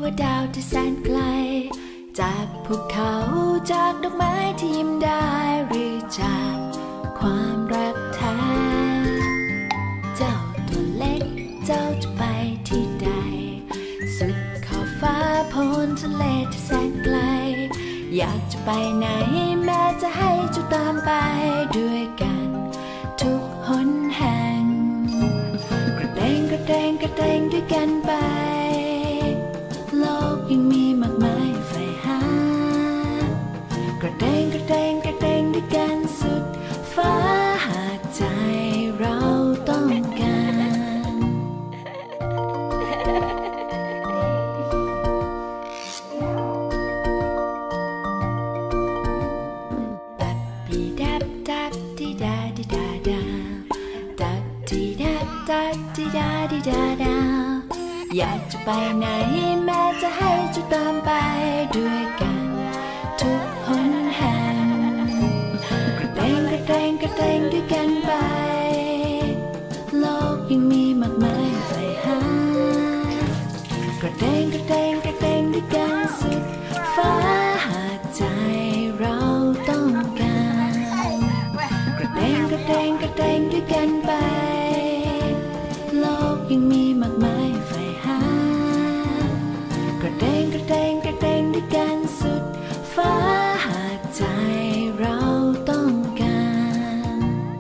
ว่าดาวที่แสนไกลจากภูเขาจากดอกไม้ที่ยิ้มได้หรือจากความรักแท้เจ้าตัวเล็กเจ้าจะไปที่ใดสุดขอบฟ้าพ้นทะเลที่แสนไกลอยากจะไปไหนแม้จะให้เจ้าตามไปด้วยกันทุกหนแห่งกระเตงกระเตงกระเตงด้วยกันไปโลกยังมีมากมายใฝ่หากระเตงกระเตงกระเตงด้วยกันสุดฟ้าหากใจเราต้องการดับปีดับดับดีดาดีดาดาดับดีดับดับดีดาดีดาดาอยากจะไปไหนแม้จะให้เจ้าตามไปด้วยกันทุกหนแห่งกระเตงกระเตงกระเตงด้วยกันไปโลกยังมีมากมายใฝ่หากระเตงกระเตงกระเตงด้วยกันสุดฟ้าหากใจเราต้องการกระเตงกระเตงกระเตงด้วยกันไปโลกยังมีมากมายใฝ่หากระเตงกระเตงกระเตงด้วยกันสุดฟ้าหากใจเราต้องการ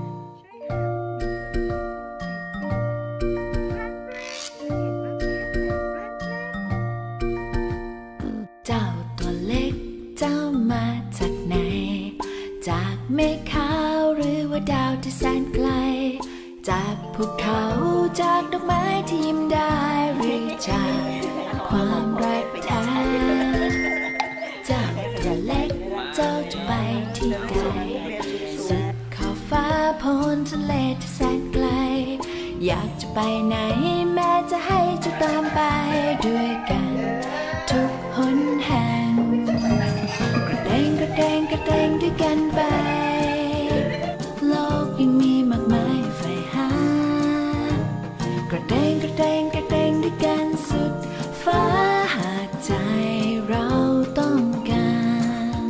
เจ้าตัวเล็กเจ้ามาจากไหนจากเมฆขาวหรือว่าดาวที่แสนไกลจากภูเขาจากดอกไม้ที่ยิ้มได้หรือจากความรักแท้เจ้าตัวเล็กเจ้าจะไปที่ใดสุดขอบฟ้าพ้นทะเลที่แสนไกลอยากจะไปไหนแม้จะให้เจ้าตามไปด้วยกันทุกหนแห่งกระเตงกระเตงกระเตงด้วยกันไปโลกยังมีมากมายใฝ่หากระเตงกระเตงกระเตงด้วยกันสุดฟ้าหากใจเราต้องการ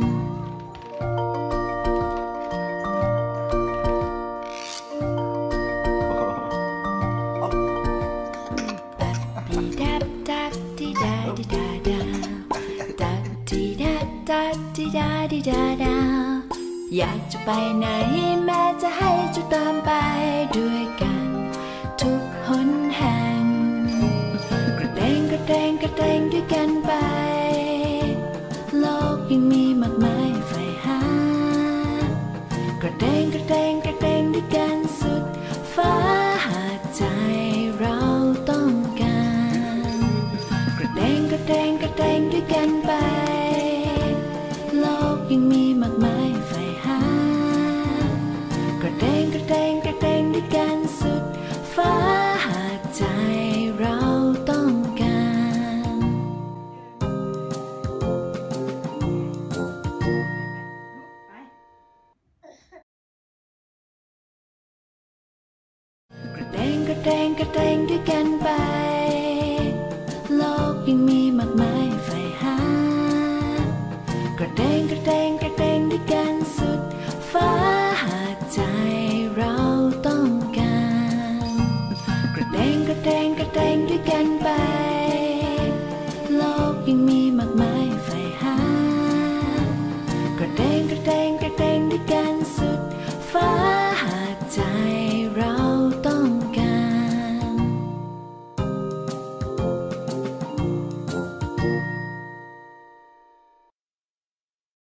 ดับปีดับดับดีดาดีดาดาดับดีดับดับดีดาดีดาดาอยากจะไปไหนแม้จะให้เจ้าตามไปด้วยกันทุกหนแห่งกระเตงกระเตงกระเตงด้วยกันไปโลกยังมีมากมายใฝ่หากระเตงกระเตงกระเตงด้วยกันสุดฟ้าหากใจเราต้องการกระเตงกระเตงกระเตงด้วยกันไปโลกยังมีมากมายใฝ่หากระเตงกระเตงกระเตงด้วยกันสุดฟ้าหากใจเราต้องการกระเตงกระเตงกระเตงด้วยกันไป